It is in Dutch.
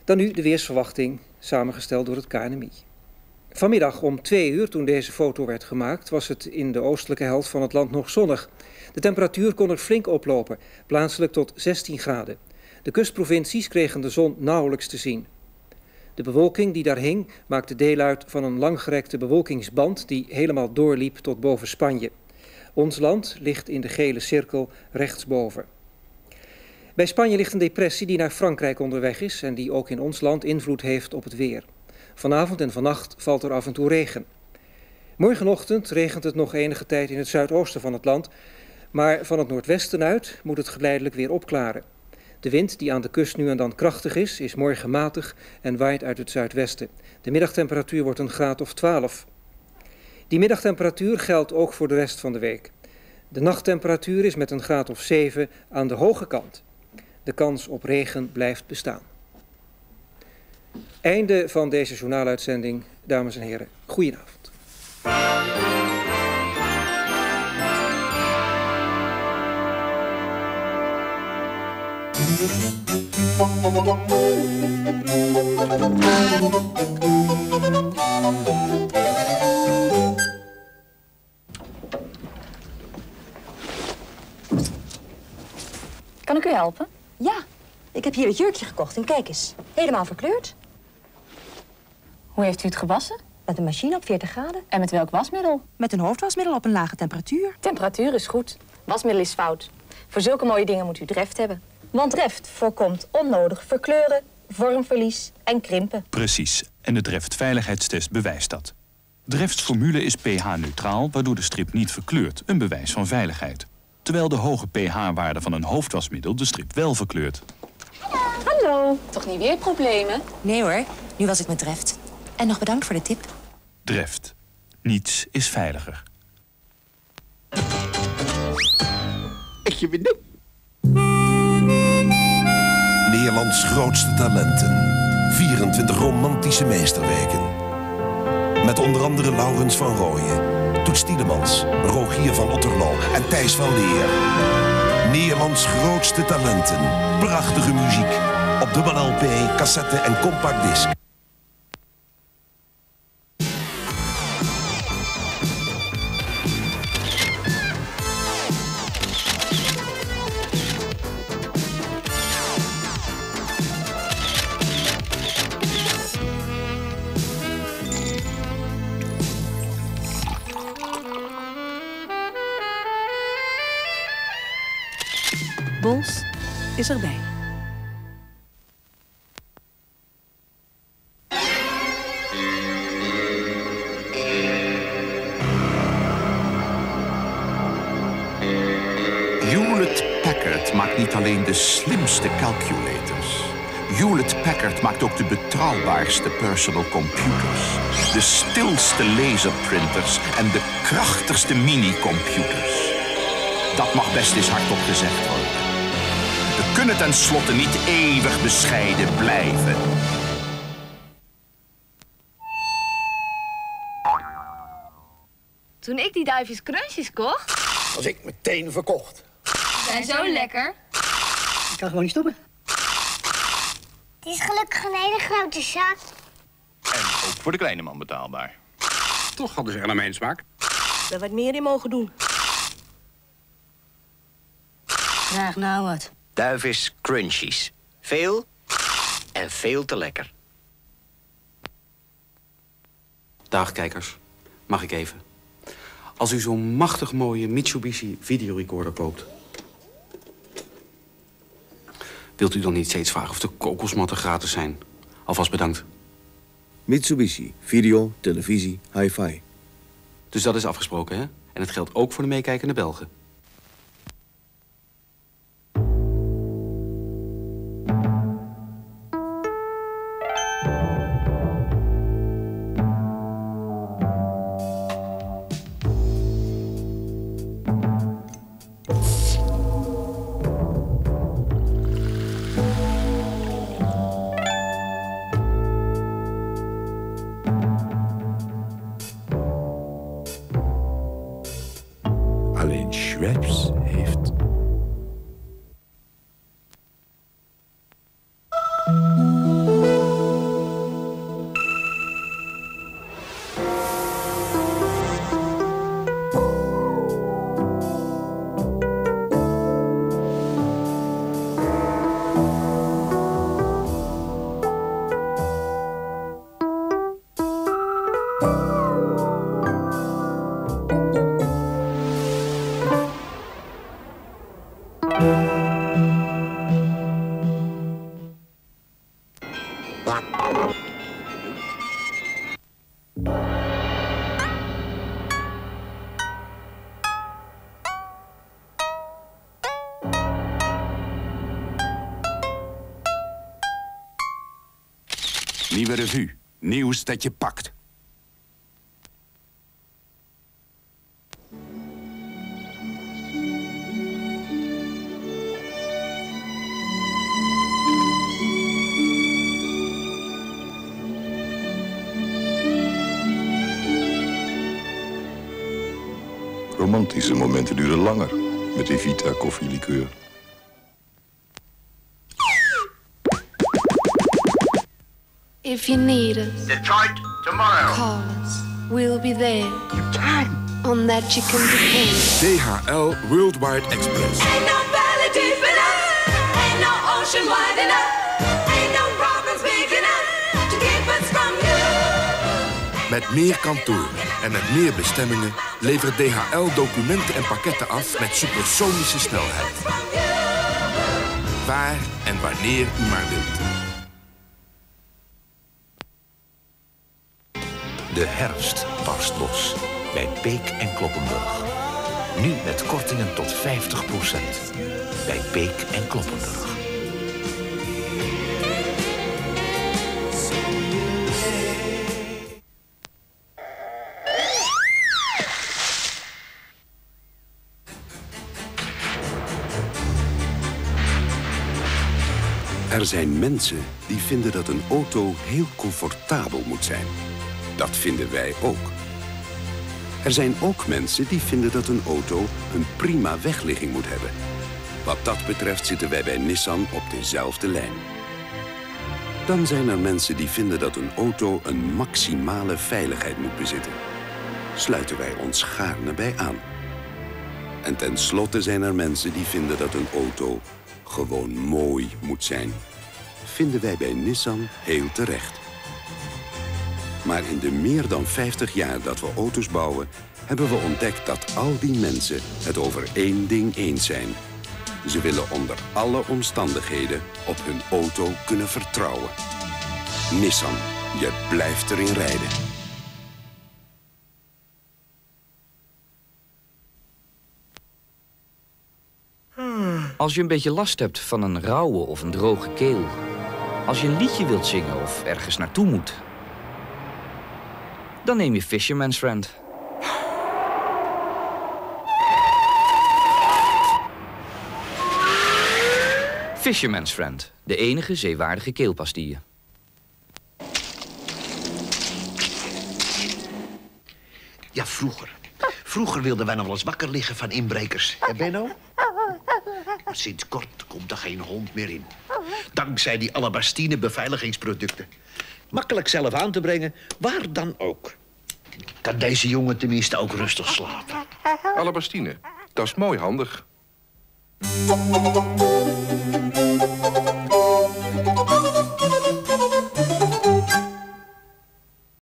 Dan nu de weersverwachting, samengesteld door het KNMI. Vanmiddag om 2 uur, toen deze foto werd gemaakt, was het in de oostelijke helft van het land nog zonnig. De temperatuur kon er flink oplopen, plaatselijk tot 16 graden. De kustprovincies kregen de zon nauwelijks te zien. De bewolking die daar hing maakte deel uit van een langgerekte bewolkingsband die helemaal doorliep tot boven Spanje. Ons land ligt in de gele cirkel rechtsboven. Bij Spanje ligt een depressie die naar Frankrijk onderweg is en die ook in ons land invloed heeft op het weer. Vanavond en vannacht valt er af en toe regen. Morgenochtend regent het nog enige tijd in het zuidoosten van het land, maar van het noordwesten uit moet het geleidelijk weer opklaren. De wind, die aan de kust nu en dan krachtig is morgen matig en waait uit het zuidwesten. De middagtemperatuur wordt een graad of 12. Die middagtemperatuur geldt ook voor de rest van de week. De nachttemperatuur is met een graad of 7 aan de hoge kant. De kans op regen blijft bestaan. Einde van deze journaaluitzending, dames en heren. Goedenavond. Kan ik u helpen? Ja, ik heb hier het jurkje gekocht en kijk eens. Helemaal verkleurd. Hoe heeft u het gewassen? Met een machine op 40 graden. En met welk wasmiddel? Met een hoofdwasmiddel op een lage temperatuur. Temperatuur is goed. Wasmiddel is fout. Voor zulke mooie dingen moet u Dreft hebben. Want Dreft voorkomt onnodig verkleuren, vormverlies en krimpen. Precies. En de Dreft veiligheidstest bewijst dat. Drefts formule is pH-neutraal, waardoor de strip niet verkleurt. Een bewijs van veiligheid. Terwijl de hoge pH-waarde van een hoofdwasmiddel de strip wel verkleurt. Hallo. Toch niet weer problemen? Nee hoor, nu was het met Dreft. En nog bedankt voor de tip. Dreft. Niets is veiliger. Nederlands grootste talenten. 24 romantische meesterwerken. Met onder andere Laurens van Rooyen, Toets Tielemans, Rogier van Otterlo en Thijs van Leer. Nederlands grootste talenten. Prachtige muziek. Op dubbel LP, cassette en compact disc. Bols is erbij. Hewlett-Packard maakt niet alleen de slimste calculators. Hewlett-Packard maakt ook de betrouwbaarste personal computers. De stilste laserprinters en de krachtigste minicomputers. Dat mag best eens hardop gezegd worden. We kunnen tenslotte niet eeuwig bescheiden blijven. Toen ik die duifjes crunchies kocht... was ik meteen verkocht. Die zijn zo lekker. Ik kan gewoon niet stoppen. Het is gelukkig een hele grote zak. En ook voor de kleine man betaalbaar. Toch hadden ze er naar mijn smaak. Er wat meer in mogen doen. Graag nou wat. Duifjes crunchies. Veel en veel te lekker. Dag kijkers, mag ik even? Als u zo'n machtig mooie Mitsubishi videorecorder koopt... wilt u dan niet steeds vragen of de kokosmatten gratis zijn? Alvast bedankt. Mitsubishi, video, televisie, hi-fi. Dus dat is afgesproken, hè? En het geldt ook voor de meekijkende Belgen. Alleen Schweppes heeft... Nieuwe revue. Nieuws dat je pakt. Romantische momenten duren langer met Evita koffielikeur. If you need us, Detroit, tomorrow. call us. We'll be there. On that you can depend. DHL Worldwide Express. Ain't no valley deep enough, ain't no ocean wide enough, ain't no problems big enough to keep us from you. Met meer kantoren en met meer bestemmingen levert DHL documenten en pakketten af met supersonische snelheid. Waar en wanneer u maar wilt. De herfst barst los bij Beek en Kloppenburg. Nu met kortingen tot 50%. Bij Beek en Kloppenburg. Er zijn mensen die vinden dat een auto heel comfortabel moet zijn. Dat vinden wij ook. Er zijn ook mensen die vinden dat een auto een prima wegligging moet hebben. Wat dat betreft zitten wij bij Nissan op dezelfde lijn. Dan zijn er mensen die vinden dat een auto een maximale veiligheid moet bezitten. Sluiten wij ons gaarne bij aan. En tenslotte zijn er mensen die vinden dat een auto gewoon mooi moet zijn. Vinden wij bij Nissan heel terecht. Maar in de meer dan 50 jaar dat we auto's bouwen, hebben we ontdekt dat al die mensen het over één ding eens zijn. Ze willen onder alle omstandigheden op hun auto kunnen vertrouwen. Nissan, je blijft erin rijden. Als je een beetje last hebt van een rauwe of een droge keel. Als je een liedje wilt zingen of ergens naartoe moet. Dan neem je Fisherman's Friend. Fisherman's Friend, de enige zeewaardige keelpastille. Ja, vroeger. Vroeger wilden wij nog wel eens wakker liggen van inbrekers. Hè, Benno? Maar sinds kort komt er geen hond meer in. Dankzij die Alabastine beveiligingsproducten. Makkelijk zelf aan te brengen, waar dan ook. Kan deze jongen tenminste ook rustig slapen. Alabastine, dat is mooi handig.